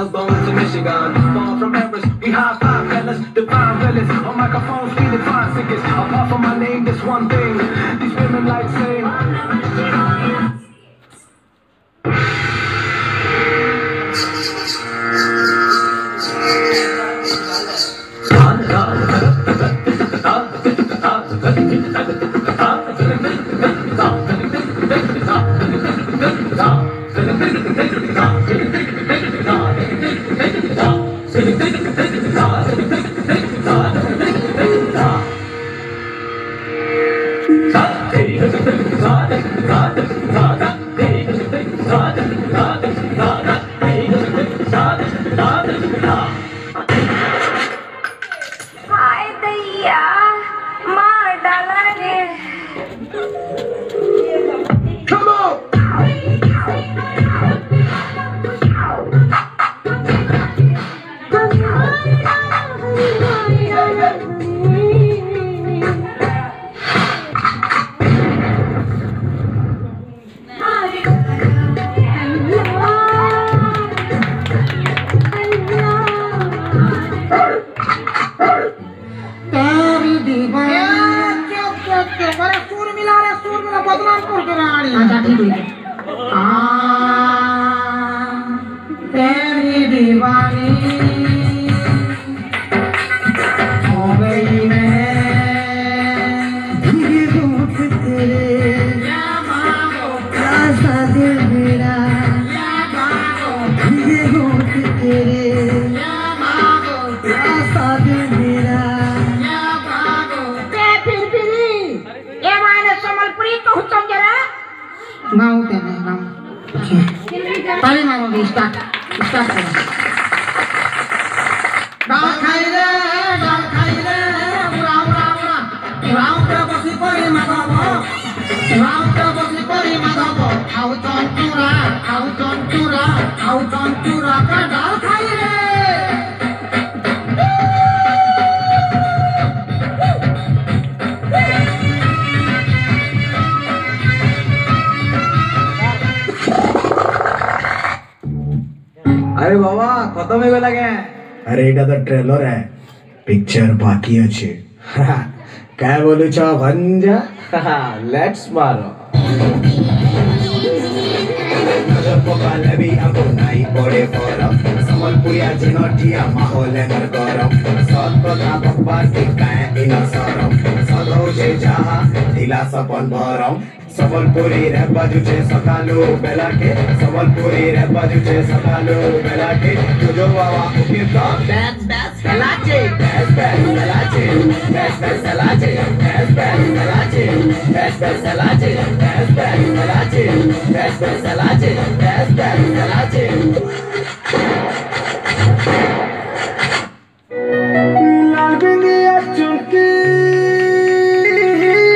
bones to Michigan. Far from Paris, we high five fellas, divine fellas. On microphones, we define sickest. Apart from my name, this one thing. These women like saying. हाय दैया मार डाला रे Come on! तेरी दीवानी हो गई मैं रूठ तेरे रास्ता दिल मेरा रूठ तेरे रास्ता दिल मेरा गाँव के नहीं गाँव ताली मारो भी स्टार्ट करो डाल खाई रे उड़ा पे बसी पड़ी माधव आओ चंचुरा का डाल खाई रे अरे बाबा खत्म हो गला के अरे एटा तो ट्रेलर है पिक्चर बाकी अच्छे क्या बोलू छ भंजा लेट्स मारो समलपुरिया जिनटिया माहौल एमर गरम सत कथा बकबार के काए इन सरम सदौ जे जहा ढिला सपन भरम समलपुरी रे बाजू छे सकालो बेला के समलपुरी रे बाजू छे सकालो बेला के जो बाबा उके तो बेस सलाचे बेस सलाचे बेस सलाचे बेस सलाचे बेस सलाचे बेस सलाचे बेस सलाचे बेस सलाचे